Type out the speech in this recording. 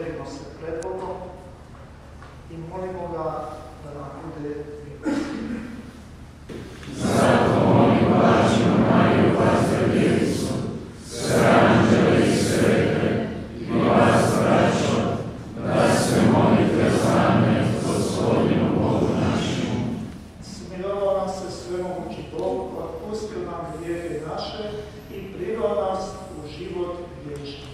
svedimo se pred Bogom i molimo ga da nam bude milostiv. Zato molim Vašu Mariju, Vazdrbljivicu, sve anđele i svete, i vas, braćo, da se molite za mene, Gospodinu Bogu našemu. Smilovao nam se svemogući Bog, otpustio nam grijehe naše i priveo nas u život vječni.